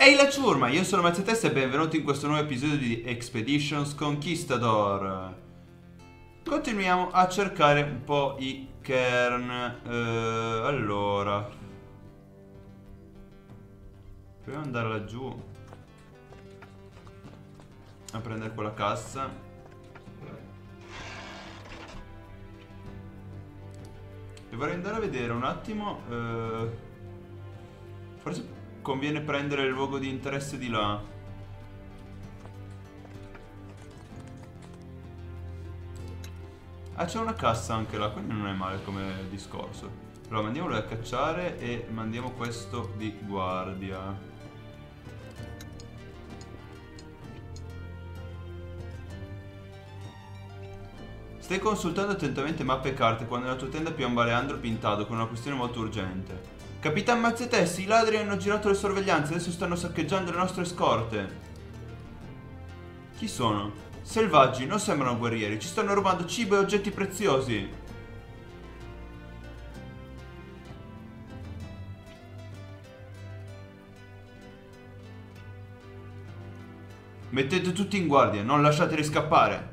Ehi la ciurma, io sono Mazzetesta e benvenuti in questo nuovo episodio di Expeditions Conquistador. Continuiamo a cercare un po' i cairn. Allora, proviamo ad andare laggiù a prendere quella cassa. E vorrei andare a vedere un attimo. Forse conviene prendere il luogo di interesse di là. Ah, c'è una cassa anche là, quindi non è male come discorso. Allora, mandiamolo a cacciare e mandiamo questo di guardia. Stai consultando attentamente mappe e carte quando nella tua tenda piomba Leandro Pintado con una questione molto urgente. Capitan Mazzetessi, i ladri hanno girato le sorveglianze, adesso stanno saccheggiando le nostre scorte. Chi sono? Selvaggi, non sembrano guerrieri, ci stanno rubando cibo e oggetti preziosi. Mettete tutti in guardia, non lasciateli scappare.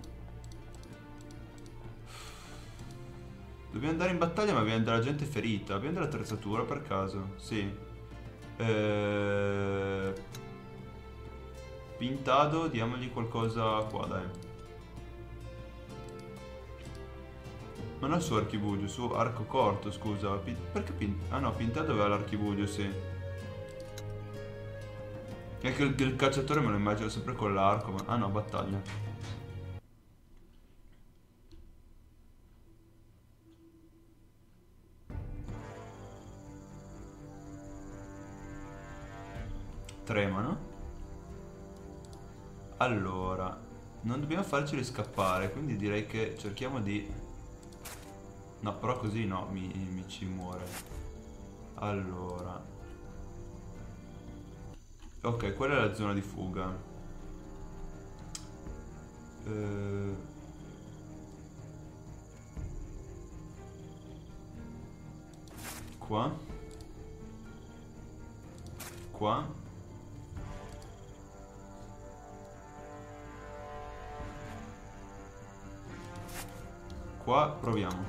Dobbiamo andare in battaglia ma abbiamo della gente ferita. Abbiamo dell'attrezzatura per caso? Sì. Pintado, diamogli qualcosa qua, dai. Non ha il suo archibugio, su arco corto, scusa. Perché ah no, Pintado aveva l'archibugio, sì. È che il cacciatore me lo immagino sempre con l'arco, ma... Ah no, battaglia. Tremano. Allora, non dobbiamo farceli scappare, quindi direi che cerchiamo di... No, però così no, mi ci muore. Allora... Ok, quella è la zona di fuga. Qua. Qua. Qua proviamo.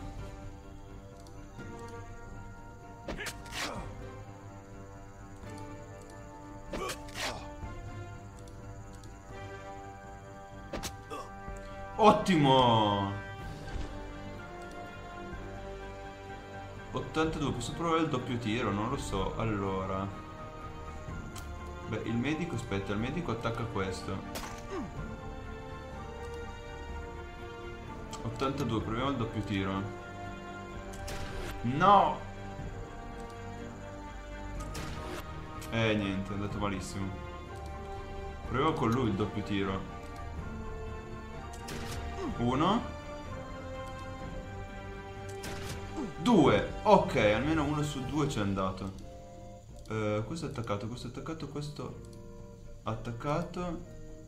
Ottimo! 82, posso provare il doppio tiro? Non lo so. Allora. Beh, il medico, aspetta, il medico attacca questo. 82, proviamo il doppio tiro. No! Niente, è andato malissimo. Proviamo con lui il doppio tiro. 1 2. Ok, almeno 1 su 2 c'è andato. Questo è attaccato, questo è attaccato, questo attaccato.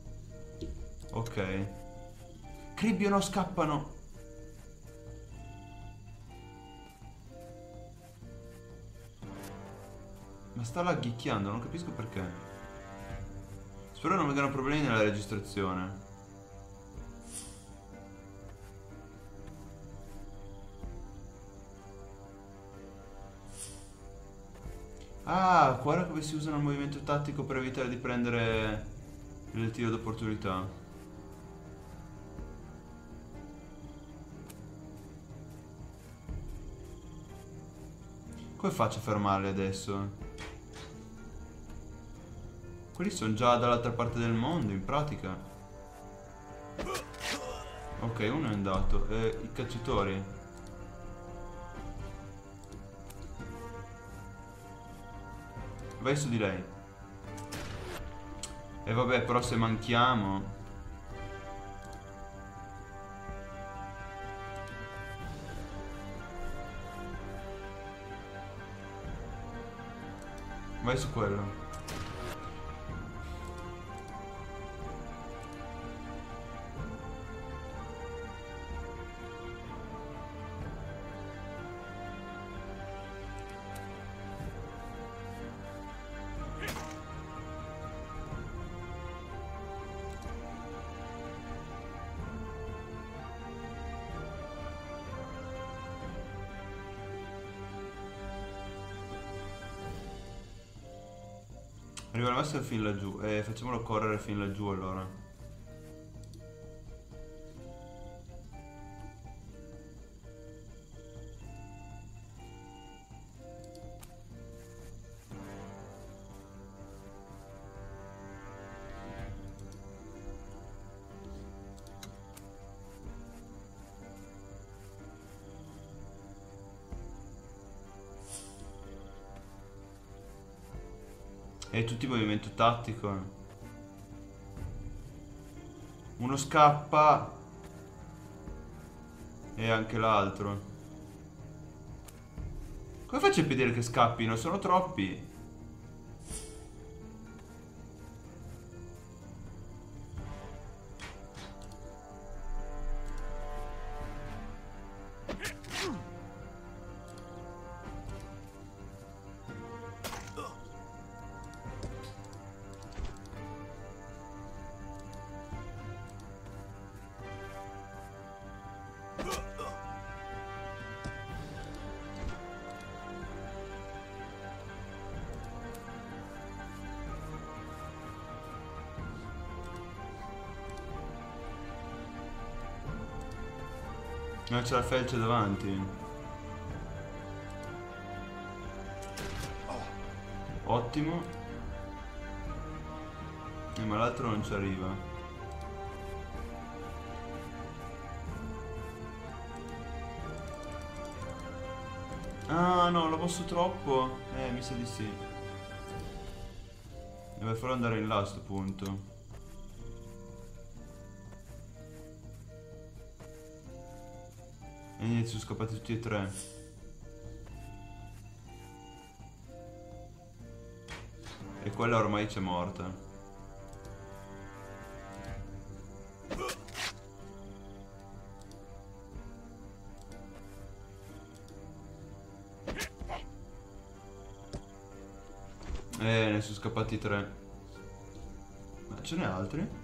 Ok. Cribbio, no, scappano. Ma sta laghicchiando, non capisco perché. Spero non vengano problemi nella registrazione. Ah, guarda come si usa il movimento tattico per evitare di prendere il tiro d'opportunità. Come faccio a fermarli adesso? Quelli sono già dall'altra parte del mondo, in pratica. Ok, uno è andato. I cacciatori. Vai su di lei. E vabbè, però se manchiamo... Vai su quello. Arriva al massimo fin laggiù. Facciamolo correre fin laggiù allora. E tutti in movimento tattico. Uno scappa. E anche l'altro. Come faccio a impedire che scappino? Sono troppi. Non c'è la felce davanti. Ottimo. Ma l'altro non ci arriva. Ah no, l'ho mosso troppo. Mi sa di sì. Deve farlo andare in là a sto punto. E niente, sono scappati tutti e tre. E quella ormai c'è morta. Ne sono scappati tre. Ma ce n'è altri?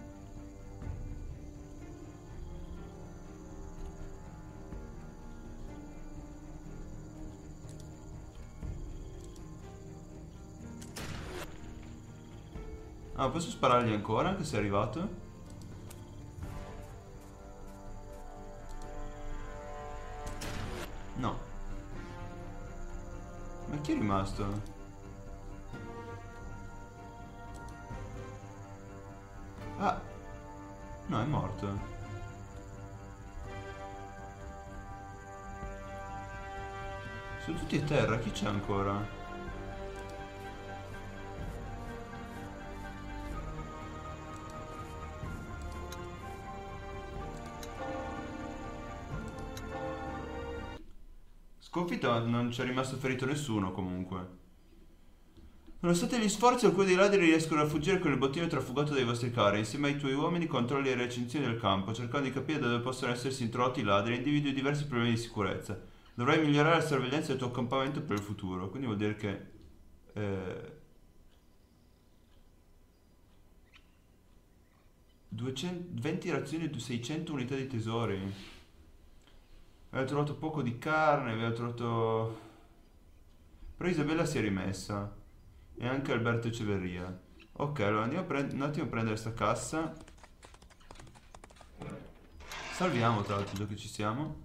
Ah, posso sparargli ancora anche se è arrivato? No. Ma chi è rimasto? Ah. No, è morto. Sono tutti a terra, chi c'è ancora? Sconfitto, non c'è rimasto ferito nessuno comunque. Nonostante gli sforzi, alcuni dei ladri riescono a fuggire con il bottino trafugato dai vostri carri. Insieme ai tuoi uomini controlli le recinzioni del campo, cercando di capire da dove possono essersi introdotti i ladri e individui diversi problemi di sicurezza. Dovrai migliorare la sorveglianza del tuo accampamento per il futuro. Quindi vuol dire che... 20 razioni e 600 unità di tesori. Aveva trovato poco di carne, aveva trovato... Però Isabella si è rimessa. E anche Alberto Echeverria. Ok, allora andiamo un attimo a prendere sta cassa. Salviamo tra l'altro già che ci siamo.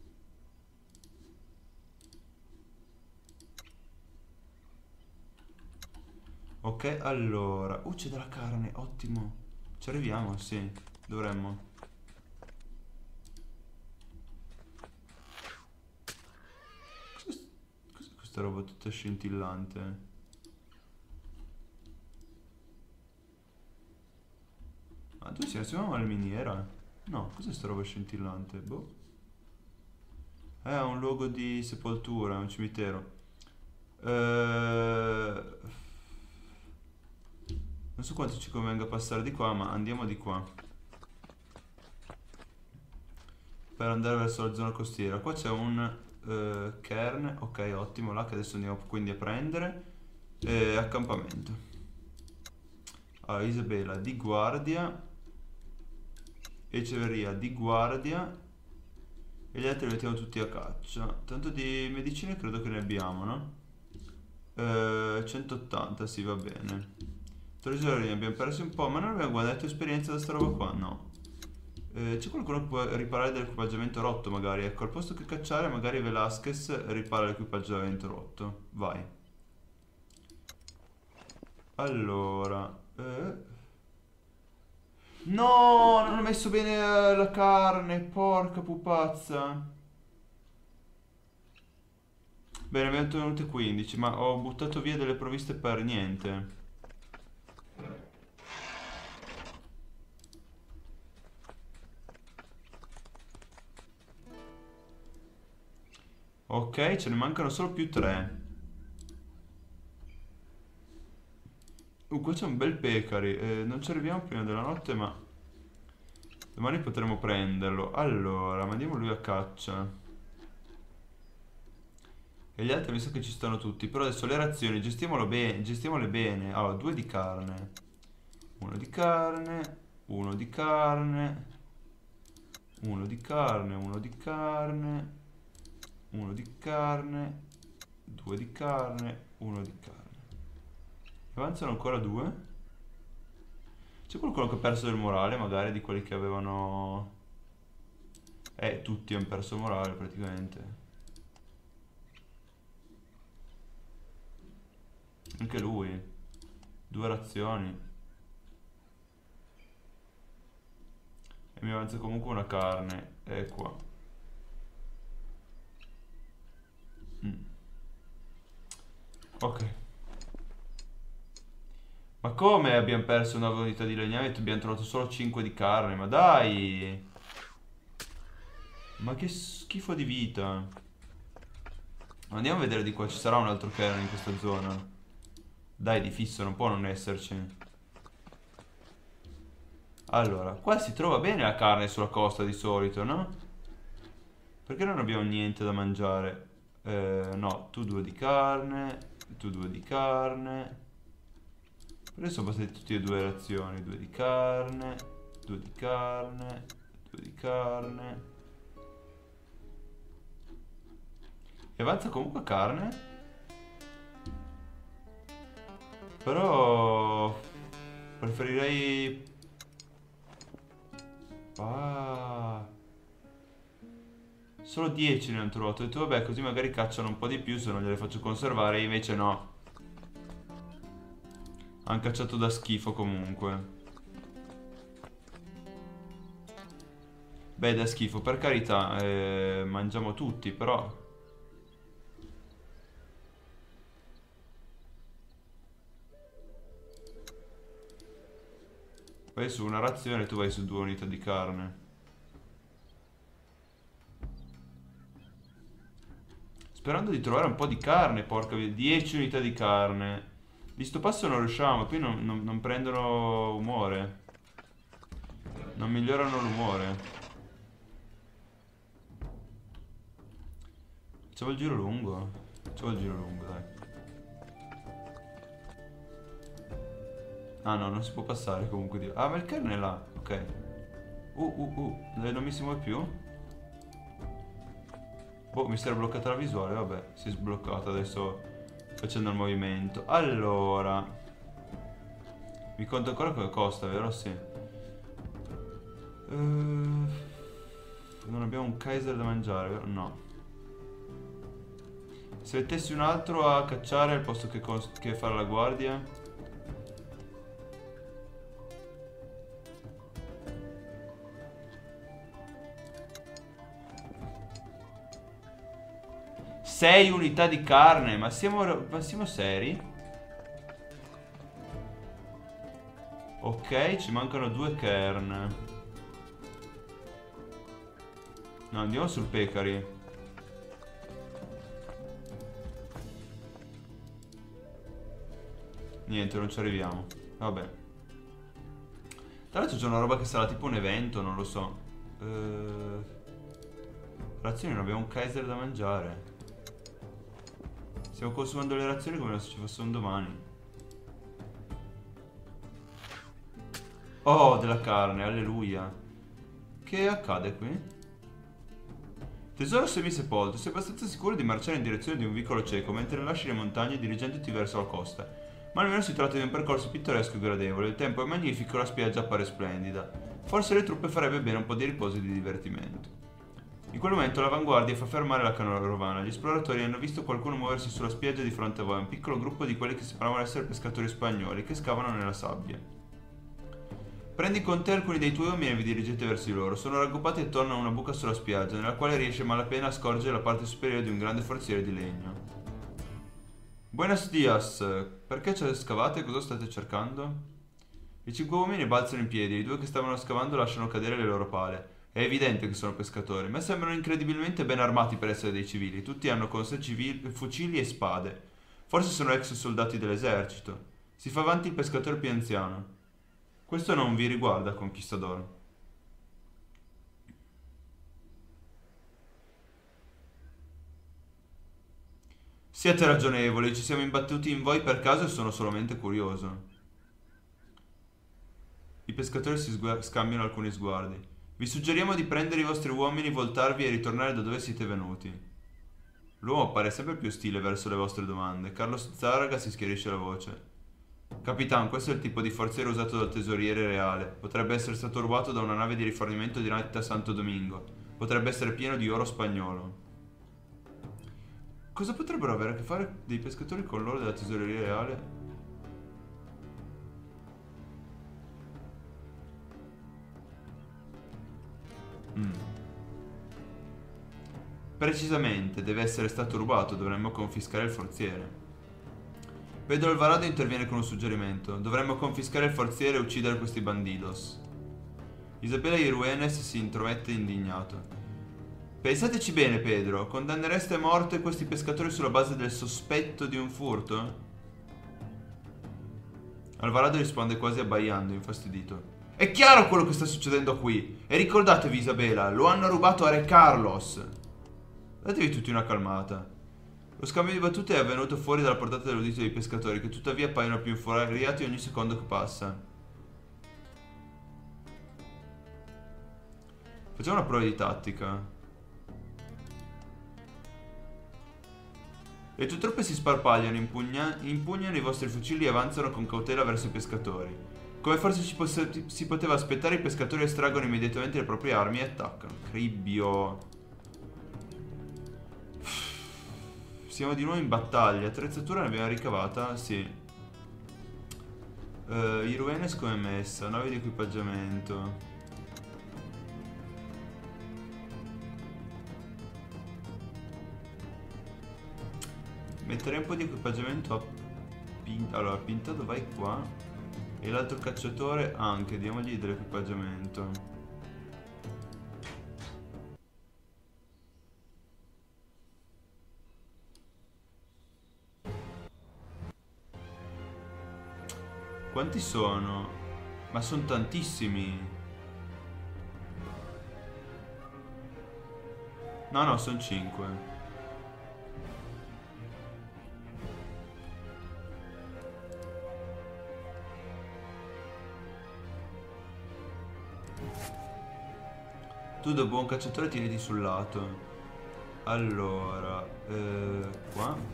Ok, allora... c'è della carne, ottimo. Ci arriviamo, sì, dovremmo. Cos'è questa roba tutta scintillante? Ma dove siamo alla miniera? No, cos'è sta roba scintillante? Boh. Ha un luogo di sepoltura, un cimitero. Non so quanto ci convenga passare di qua, ma andiamo di qua. Per andare verso la zona costiera. Qua c'è un cairn. Ok, ottimo, là che adesso andiamo quindi a prendere. Accampamento. Allora, Isabella di guardia. Echeverria di guardia. E gli altri li mettiamo tutti a caccia. Tanto di medicine credo che ne abbiamo, no? 180, sì, va bene. Tresorini, abbiamo perso un po', ma non abbiamo guadagnato esperienza da sta roba qua, no. C'è qualcuno che può riparare dell'equipaggiamento rotto magari? Ecco, al posto che cacciare magari Velasquez ripara l'equipaggiamento rotto. Vai. Allora... No, non ho messo bene la carne, porca pupazza. Bene, abbiamo ottenuto 15, ma ho buttato via delle provviste per niente. Ok, ce ne mancano solo più 3. Qua c'è un bel pecari. Non ci arriviamo prima della notte, ma domani potremo prenderlo. Allora, mandiamo lui a caccia. E gli altri mi sa che ci stanno tutti. Però adesso le razioni, gestiamole bene. Allora, 2 di carne. 1 di carne. 1 di carne. 1 di carne. 1 di carne. 1 di carne. 2 di carne. 1 di carne. Avanzano ancora 2. C'è qualcuno che ha perso del morale, magari di quelli che avevano... tutti hanno perso morale praticamente. Anche lui. 2 razioni. E mi avanza comunque una carne. È qua. Ok. Ma come abbiamo perso una unità di legname e abbiamo trovato solo 5 di carne? Ma dai! Ma che schifo di vita. Andiamo a vedere di qua, ci sarà un altro cairn in questa zona. Dai, di fisso, non può non esserci. Allora, qua si trova bene la carne sulla costa di solito, no? Perché non abbiamo niente da mangiare? No, tu 2 di carne, tu 2 di carne. Adesso sono passati tutti e 2 razioni. 2 di carne, 2 di carne, 2 di carne. E avanza comunque carne. Però preferirei... Solo 10 ne hanno trovato. Ho detto vabbè, così magari cacciano un po' di più se non gliele faccio conservare. Invece no. Hanno cacciato da schifo comunque. Beh, da schifo, per carità. Mangiamo tutti, però... Vai su una razione e tu vai su 2 unità di carne. Sperando di trovare un po' di carne, porca via. 10 unità di carne. Di sto passo non riusciamo, qui non prendono umore. Non migliorano l'umore. Facciamo il giro lungo. Facciamo il giro lungo, dai. Ah no, non si può passare comunque. Ah, ma il cairn è là, ok. Non mi si muove più? Boh, mi si era bloccata la visuale, vabbè. Si è sbloccata adesso facendo il movimento. Allora, mi conta ancora cosa costa, vero? Sì. Non abbiamo un Kaiser da mangiare, vero? No. Se mettessi un altro a cacciare al posto che fare la guardia. Sei unità di carne, ma siamo seri? Ok, ci mancano 2 cairn. No, andiamo sul pecari. Niente, non ci arriviamo. Vabbè. Tra l'altro c'è una roba che sarà tipo un evento, non lo so. Razioni, non abbiamo un Kaiser da mangiare. Stiamo consumando le razioni come se ci fosse un domani. Oh, della carne, alleluia. Che accade qui? Tesoro semisepolto, sei abbastanza sicuro di marciare in direzione di un vicolo cieco mentre lasci le montagne dirigendoti verso la costa. Ma almeno si tratta di un percorso pittoresco e gradevole, il tempo è magnifico e la spiaggia appare splendida. Forse le truppe farebbe bene un po' di riposo e di divertimento. In quel momento l'avanguardia fa fermare la carovana. Gli esploratori hanno visto qualcuno muoversi sulla spiaggia di fronte a voi, un piccolo gruppo di quelli che sembravano essere pescatori spagnoli che scavano nella sabbia. Prendi con te alcuni dei tuoi uomini e vi dirigete verso di loro. Sono raggruppati attorno a una buca sulla spiaggia, nella quale riesce malapena a scorgere la parte superiore di un grande forziere di legno. Buenos dias, perché ci scavate? Cosa state cercando? I 5 uomini balzano in piedi e i 2 che stavano scavando lasciano cadere le loro pale. È evidente che sono pescatori, ma sembrano incredibilmente ben armati per essere dei civili. Tutti hanno con sé fucili e spade. Forse sono ex soldati dell'esercito. Si fa avanti il pescatore più anziano. Questo non vi riguarda, conquistador. Siete ragionevoli, ci siamo imbattuti in voi per caso e sono solamente curioso. I pescatori si scambiano alcuni sguardi. Vi suggeriamo di prendere i vostri uomini, voltarvi e ritornare da dove siete venuti. L'uomo pare sempre più ostile verso le vostre domande. Carlos Zaraga si schiarisce la voce. Capitan, questo è il tipo di forziere usato dal tesoriere reale. Potrebbe essere stato rubato da una nave di rifornimento diretta a Santo Domingo. Potrebbe essere pieno di oro spagnolo. Cosa potrebbero avere a che fare dei pescatori con l'oro della tesoreria reale? Precisamente, deve essere stato rubato, dovremmo confiscare il forziere. Pedro Alvarado interviene con un suggerimento. Dovremmo confiscare il forziere e uccidere questi bandidos. Isabella Iruenes si intromette indignato. Pensateci bene, Pedro. Condannereste a morte questi pescatori sulla base del sospetto di un furto? Alvarado risponde quasi abbaiando, infastidito. È chiaro quello che sta succedendo qui. E ricordatevi, Isabella, lo hanno rubato a Re Carlos. Datevi tutti una calmata. Lo scambio di battute è avvenuto fuori dalla portata dell'udito dei pescatori, che tuttavia appaiono più infuriati ogni secondo che passa. Facciamo una prova di tattica. Le tue truppe si sparpagliano, impugnano i vostri fucili e avanzano con cautela verso i pescatori. Come forse si poteva aspettare, i pescatori estraggono immediatamente le proprie armi e attaccano. Cribbio. Siamo di nuovo in battaglia. Attrezzatura ne abbiamo ricavata? Sì. Iruenes come è messa? Nave di equipaggiamento. Metterei un po' di equipaggiamento a allora, Pintato vai qua. E l'altro cacciatore anche. Diamogli dell'equipaggiamento. Quanti sono? Ma sono tantissimi. No, no, sono 5. Tu da buon cacciatore tieniti sul lato. Allora, qua.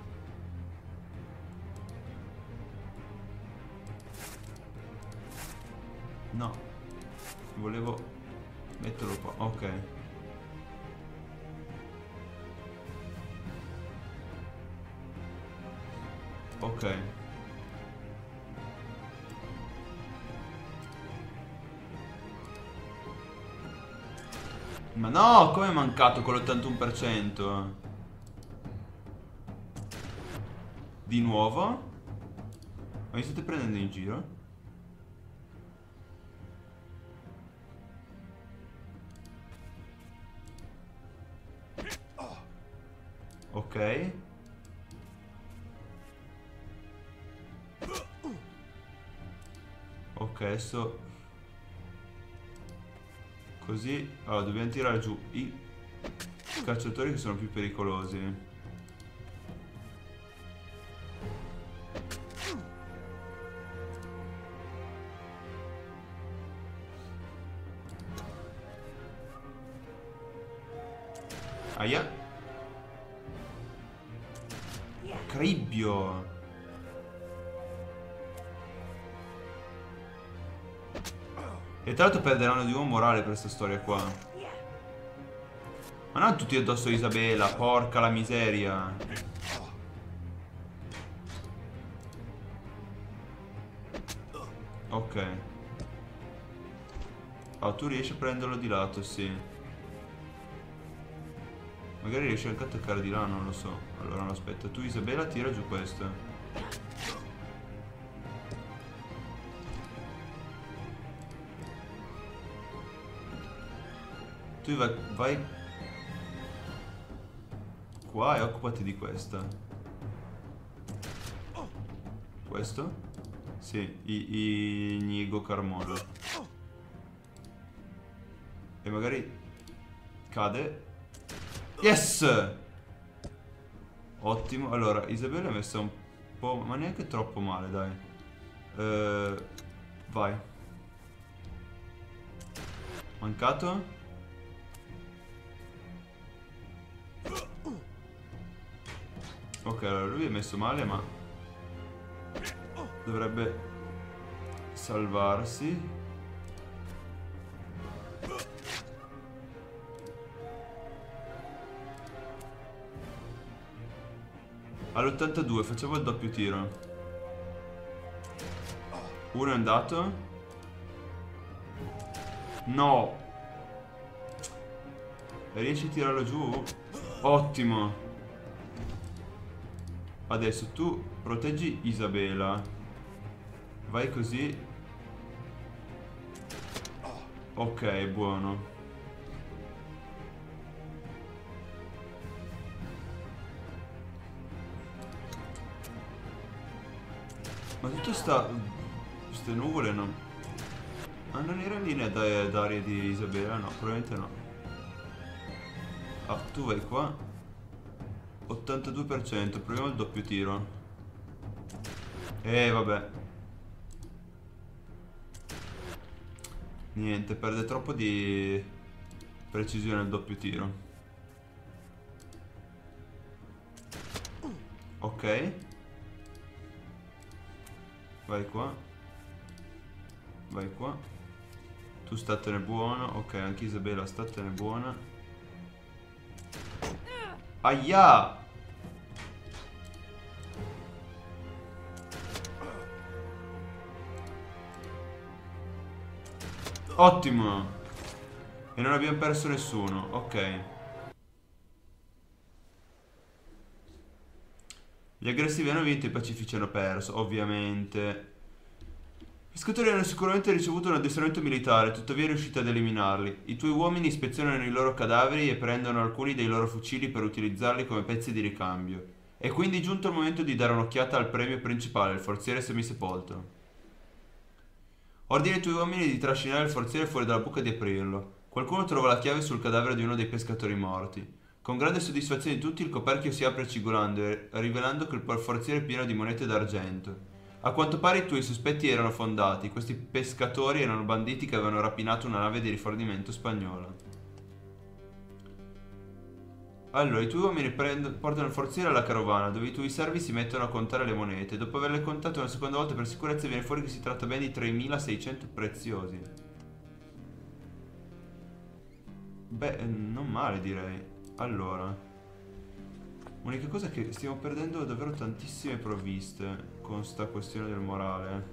No, volevo metterlo qua, ok. Ok. Ma no, come è mancato con l'81%? Di nuovo? Ma mi state prendendo in giro? Ok. Ok, adesso così. Allora, dobbiamo tirare giù i cacciatori che sono più pericolosi. Aia. Cribbio. E tra l'altro perderanno di nuovo morale per questa storia qua. Ma non tutti addosso a Isabela, porca la miseria. Ok. Oh, tu riesci a prenderlo di lato, sì. Magari riesci anche a attaccare di là, non lo so. Allora no, aspetta, tu Isabela tira giù questo. Tu vai qua e occupati di questa. Questo? Sì, Inigo Carmona. E magari cade. Yes! Ottimo. Allora, Isabella è messa un po', ma neanche troppo male, dai. Vai. Mancato? Ok, allora lui è messo male, ma dovrebbe salvarsi. All'82 facciamo il doppio tiro. Uno è andato. No. Riesci a tirarlo giù? Ottimo. Adesso tu proteggi Isabela. Vai così. Ok, buono. Ma tutte queste nuvole non... Ah, non era in linea d'aria di Isabela? No, probabilmente no. Ah, tu vai qua. 82%, proviamo il doppio tiro. Vabbè. Niente, perde troppo di precisione il doppio tiro. Ok. Vai qua. Vai qua. Tu statene buono. Ok, anche Isabella statene buona. Aia! Ottimo! E non abbiamo perso nessuno. Ok. Gli aggressivi hanno vinto, i pacifici hanno perso, ovviamente. Gli pescatori hanno sicuramente ricevuto un addestramento militare, tuttavia è riuscito ad eliminarli. I tuoi uomini ispezionano i loro cadaveri e prendono alcuni dei loro fucili per utilizzarli come pezzi di ricambio. È quindi giunto il momento di dare un'occhiata al premio principale, il forziere semisepolto. Ordina ai tuoi uomini di trascinare il forziere fuori dalla buca e di aprirlo. Qualcuno trova la chiave sul cadavere di uno dei pescatori morti. Con grande soddisfazione di tutti il coperchio si apre cigolando, rivelando che il forziere è pieno di monete d'argento. A quanto pare i tuoi sospetti erano fondati, questi pescatori erano banditi che avevano rapinato una nave di rifornimento spagnola. Allora, i tuoi uomini portano il forziere alla carovana, dove i tuoi servi si mettono a contare le monete. Dopo averle contate una seconda volta per sicurezza viene fuori che si tratta ben di 3600 preziosi. Beh, non male direi. Allora, l'unica cosa è che stiamo perdendo davvero tantissime provviste con sta questione del morale.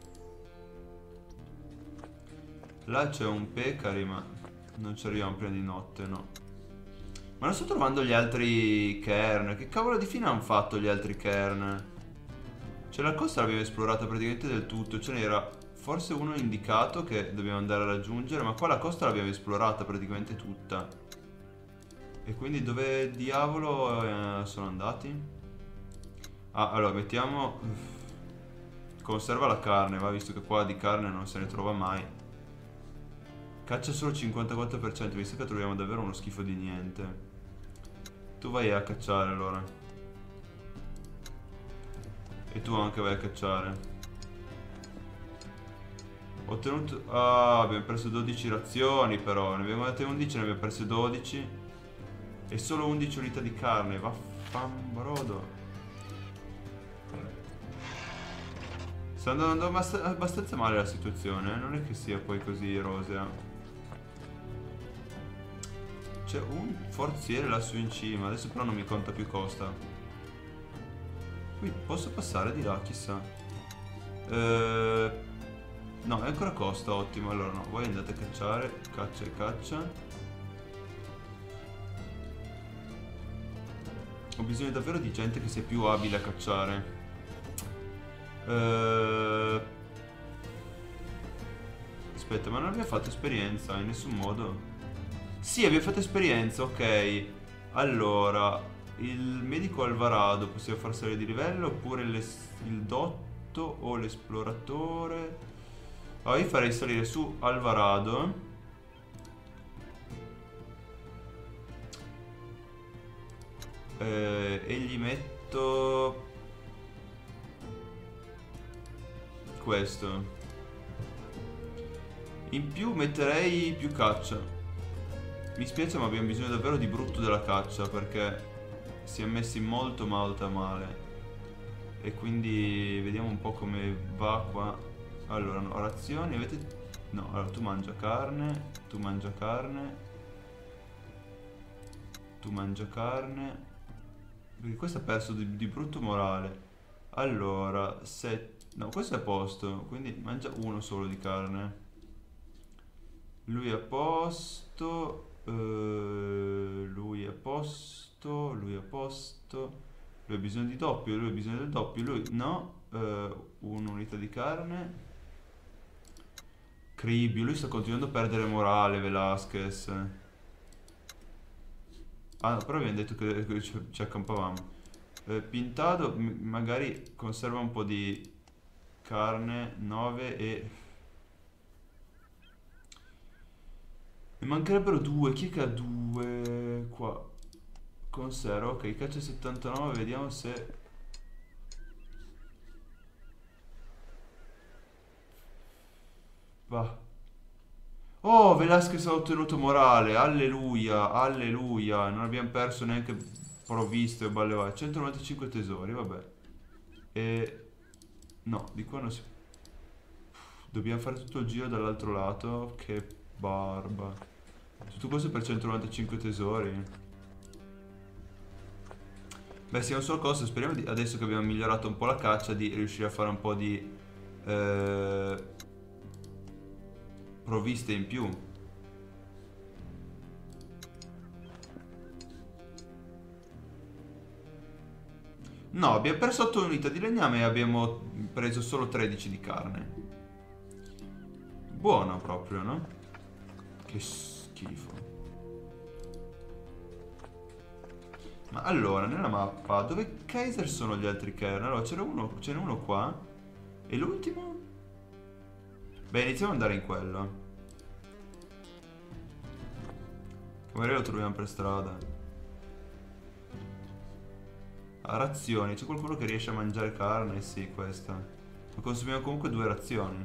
Là c'è un Pecari, ma non ci arriviamo prima di notte, no. Ma non sto trovando gli altri cairn. Che cavolo di fine hanno fatto gli altri cairn? Cioè la costa l'abbiamo esplorata praticamente del tutto. Ce n'era forse uno indicato che dobbiamo andare a raggiungere, ma qua la costa l'abbiamo esplorata praticamente tutta. E quindi dove diavolo sono andati? Ah, allora mettiamo... Conserva la carne, va, visto che qua di carne non se ne trova mai. Caccia solo 54%, visto che troviamo davvero uno schifo di niente. Tu vai a cacciare allora. E tu anche vai a cacciare. Ho ottenuto... Ah, abbiamo perso 12 razioni però. Ne abbiamo date 11, ne abbiamo perse 12. E solo 11 unità di carne. Vaffanbrodo. Sta andando abbastanza male la situazione, non è che sia poi così rosea. C'è un forziere lassù in cima, adesso però non mi conta più costa. Qui posso passare di là, chissà. No, è ancora costa, ottimo. Allora no, voi andate a cacciare, caccia e caccia. Ho bisogno davvero di gente che sia più abile a cacciare. Aspetta, ma non abbiamo fatto esperienza in nessun modo? Sì, abbiamo fatto esperienza, ok. Allora, il medico Alvarado possiamo far salire di livello oppure il dotto o l'esploratore? Allora, io farei salire su Alvarado. E gli metto questo. In più metterei più caccia. Mi spiace ma abbiamo bisogno davvero di brutto della caccia perché si è messi molto male. E quindi vediamo un po' come va qua. Allora, no, razioni avete... No, allora tu mangia carne, tu mangia carne, tu mangia carne. Perché questo ha perso di brutto morale. Allora, se... No, questo è a posto, quindi mangia uno solo di carne. Lui è a posto, lui è a posto, lui è a posto. Lui ha bisogno di doppio, lui ha bisogno del doppio, lui no. Un'unità di carne. Cribio, lui sta continuando a perdere morale, Velasquez. Ah, no, però abbiamo detto che ci accampavamo. Pintado, magari conserva un po' di carne, 9 e... Ne mancherebbero due, chi è che ha due qua? Conserva, ok, caccia 79, vediamo se... Va. Oh, Velasquez ha ottenuto morale, alleluia, alleluia, non abbiamo perso neanche provviste o balle varie. 195 tesori, vabbè. E... No, di qua non si... Dobbiamo fare tutto il giro dall'altro lato, che barba. Tutto questo per 195 tesori. Beh, siamo solo cosa, speriamo di, adesso che abbiamo migliorato un po' la caccia, di riuscire a fare un po' di provviste in più. No, abbiamo perso 8 unità di legname e abbiamo preso solo 13 di carne. Buono proprio, no? Che schifo. Ma allora, nella mappa, dove Kaiser sono gli altri kernel? Allora, ce n'è uno qua. E l'ultimo? Beh, iniziamo ad andare in quello. Magari lo troviamo per strada. Ah, razioni, c'è qualcuno che riesce a mangiare carne? Sì, questa. Ma consumiamo comunque 2 razioni.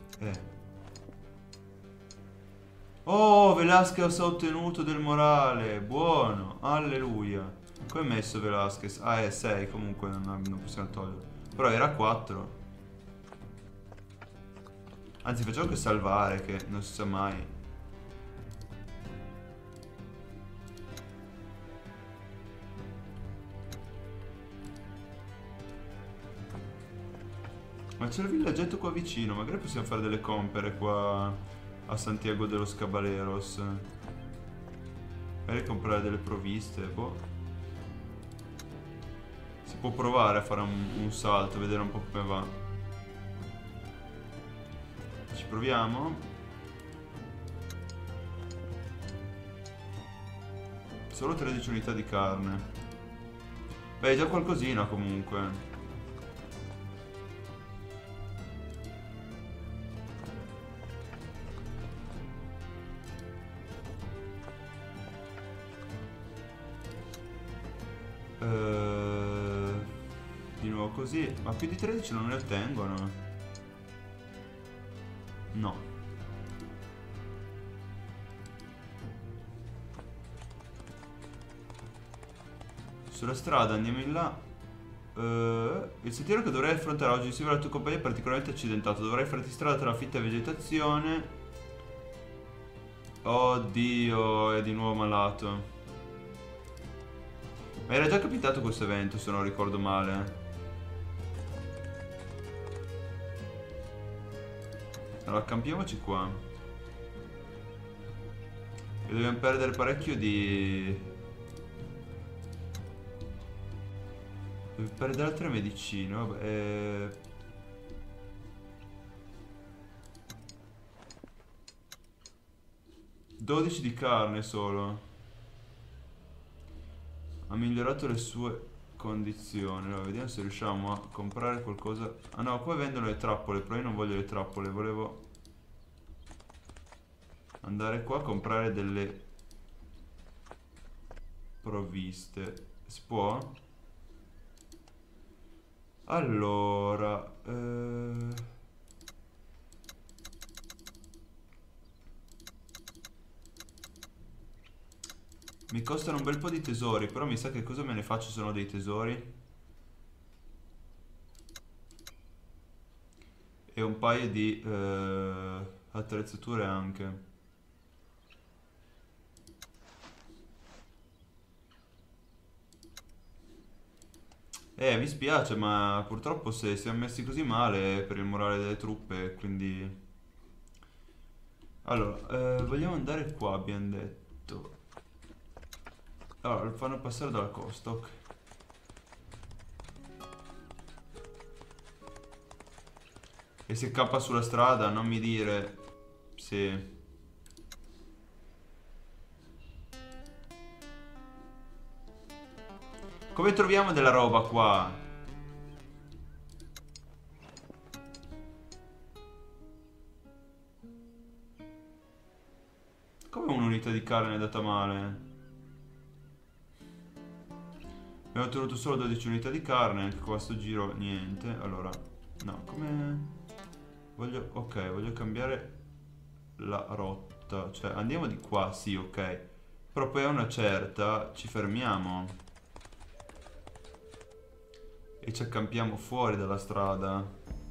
Oh, Velasquez ha ottenuto del morale. Buono, alleluia. Come è messo Velasquez? Ah, è 6, comunque non possiamo toglierlo. Però era 4. Anzi, facciamo che salvare, che non si sa mai. Ma c'è il villaggetto qua vicino, magari possiamo fare delle compere qua a Santiago de los Caballeros. Magari comprare delle provviste, boh. Si può provare a fare un salto, vedere un po' come va. Ci proviamo. Solo 13 unità di carne. Beh, già qualcosina comunque. Di nuovo così. Ma più di 13 non ne ottengono. No. Sulla strada andiamo in là. Il sentiero che dovrai affrontare oggi insieme alla tua compagnia è particolarmente accidentato. Dovrai farti strada tra la fitta vegetazione. Oddio, è di nuovo malato. Ma era già capitato questo evento, se non ricordo male. Allora, campiamoci qua. E dobbiamo perdere parecchio di... Devo perdere altre medicine, vabbè. 12 di carne solo. Ha migliorato le sue condizioni. Allora, vediamo se riusciamo a comprare qualcosa. Ah no, qua vendono le trappole, però io non voglio le trappole, volevo andare qua a comprare delle provviste. Si può? Allora, mi costano un bel po' di tesori, però mi sa che cosa me ne faccio se no dei tesori. E un paio di attrezzature anche. Mi spiace, ma purtroppo se siamo messi così male è per il morale delle truppe, quindi... Allora, vogliamo andare qua, abbiamo detto. Allora, lo fanno passare dalla costa, ok. E se campa sulla strada, non mi dire... Sì. Come troviamo della roba qua? Come un'unità di carne è data male? Abbiamo ottenuto solo 12 unità di carne, anche qua sto giro niente. Allora, no, come... Voglio... Ok, voglio cambiare la rotta. Cioè, andiamo di qua, sì, ok. Però poi a una certa ci fermiamo. E ci accampiamo fuori dalla strada.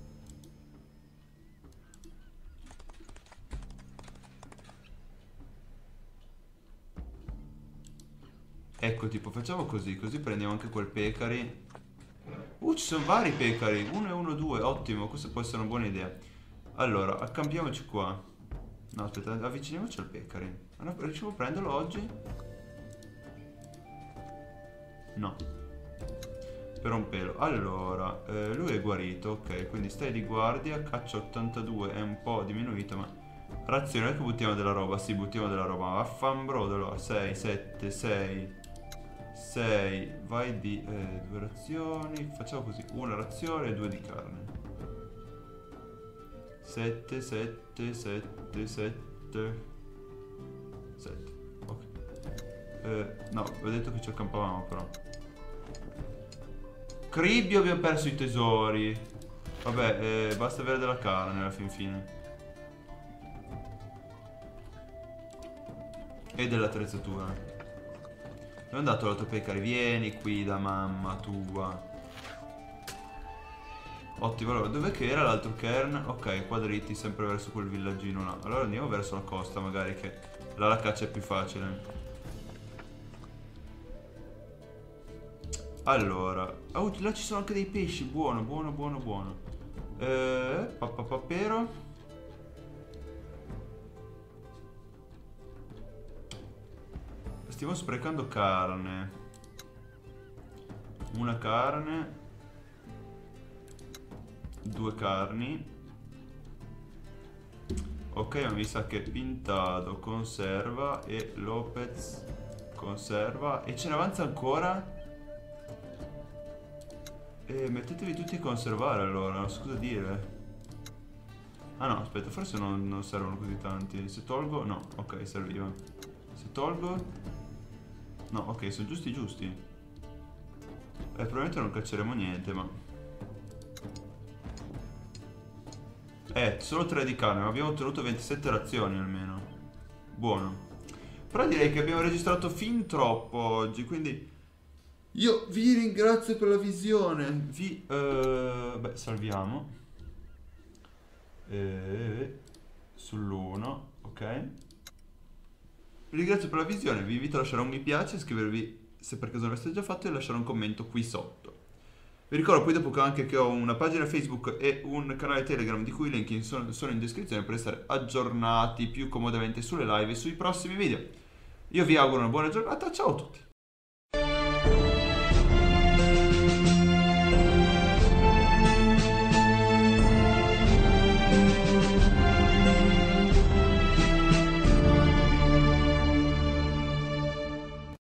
Ecco, tipo, facciamo così. Così prendiamo anche quel pecari. Ci sono vari pecari. 1 e 1, 2, ottimo. Questa può essere una buona idea. Allora, accampiamoci qua. No, aspetta, avviciniamoci al pecari. Allora, riusciamo a prenderlo oggi? No. Per un pelo. Allora, lui è guarito, ok, quindi stai di guardia, caccia 82 è un po' diminuito, ma razione che buttiamo della roba, sì, buttiamo della roba, vaffanbrodo, allora, 6, 7, 6, 6, vai di 2 razioni, facciamo così, una razione e 2 di carne. 7, 7, 7, 7, 7, ok. No, ho detto che ci accampavamo però. Cribbio, abbiamo perso i tesori. Vabbè, basta avere della carne alla fin fine. E dell'attrezzatura. Dove è andato l'altro pecari? Vieni qui da mamma tua. Ottimo, allora, dov'è che era l'altro cairn? Ok, qua dritti, sempre verso quel villaggino là. Allora andiamo verso la costa, magari, che là la caccia è più facile. Allora, oh, là ci sono anche dei pesci, buono, buono, buono, buono. Papapapero. Stiamo sprecando carne. Una carne. 2 carni. Ok, ma mi sa che Pintado conserva e Lopez conserva. E ce ne avanza ancora? Mettetevi tutti a conservare allora, non so cosa dire. Ah no, aspetta, forse non servono così tanti. Se tolgo, no, ok, serviva. Se tolgo... No, ok, sono giusti giusti. Probabilmente non cacceremo niente, ma... solo 3 di carne, ma abbiamo ottenuto 27 razioni almeno. Buono. Però direi che abbiamo registrato fin troppo oggi, quindi... Io vi ringrazio per la visione. Beh, salviamo. Sull'1, ok. Vi ringrazio per la visione, vi invito a lasciare un mi piace, iscrivervi se per caso non l'avete già fatto e lasciare un commento qui sotto. Vi ricordo poi dopo che ho una pagina Facebook e un canale Telegram di cui i link sono in descrizione per essere aggiornati più comodamente sulle live e sui prossimi video. Io vi auguro una buona giornata, ciao a tutti!